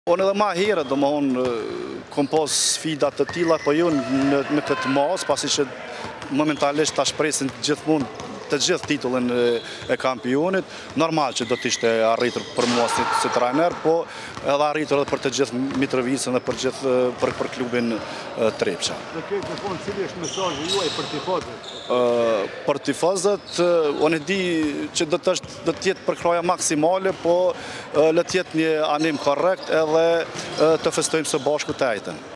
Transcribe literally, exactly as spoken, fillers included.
Unë edhe ma herët, do më unë, kom pas sfida të tilla, po jo në, në këtë mas, pasi që momentalisht ta shpresin gjithmonë të gjithë titullin e kampionit. Normal që do të ishte arritur për mua si, si trajner, po edhe arritur edhe për të gjithë Mitrovicën dhe për gjithë për, për klubin Trepça. Në këtë në fund, cili është mesazhi juaj për tifozët? Uh, për tifozët, uh, unë e di që do të është do të jetë përkraja maksimale, po uh, le të jetë një anim korrekt edhe uh, të festojmë së bashku të ajtën.